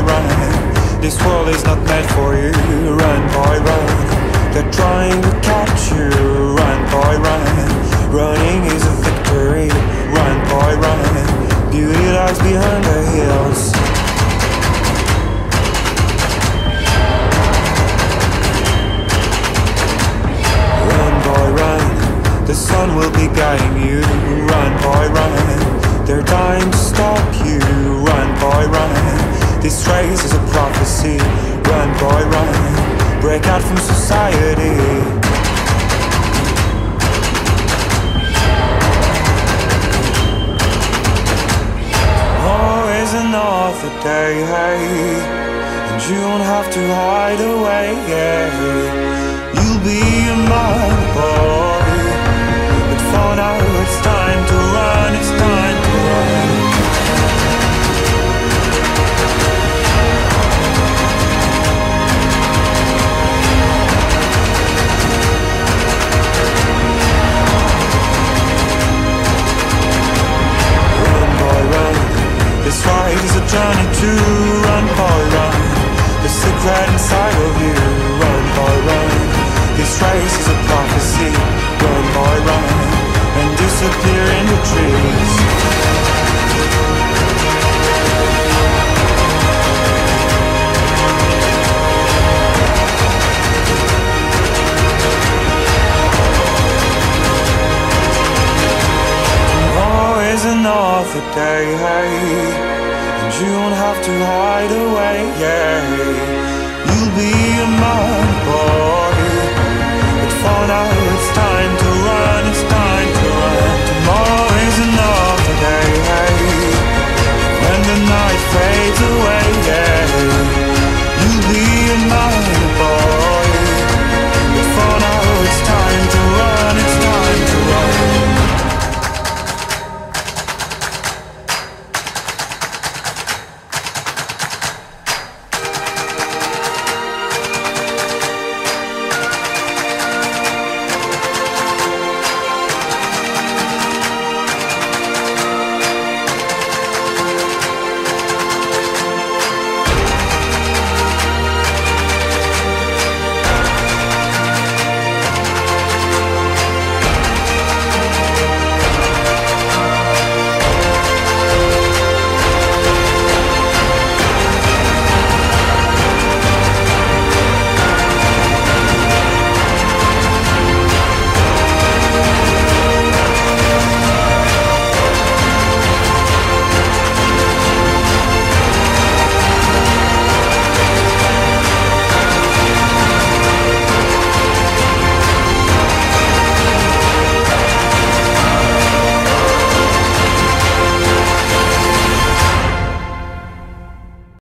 run. This world is not meant for you. Run, boy, run. They're trying to catch you. Run, boy, run. Running is a victory. Run, boy, run. Beauty lies behind the hills. Run, boy, run. The sun will be guiding you. Run, boy, run. They're dying to stop you. Run, boy, run. This race is a prophecy. Run, boy, run. Break out from society. Always another day, hey, and you don't have to hide away, yeah. You'll be a man, boy, but for now it's time to run, it's time to run. This fight is a journey to run, boy, run. The secret inside of you, run, boy, run. This race is a prophecy, run, boy, run. And disappear in the trees. Tomorrow is another day, hey, and you don't have to hide away, yeah. You'll be a man, boy, but for now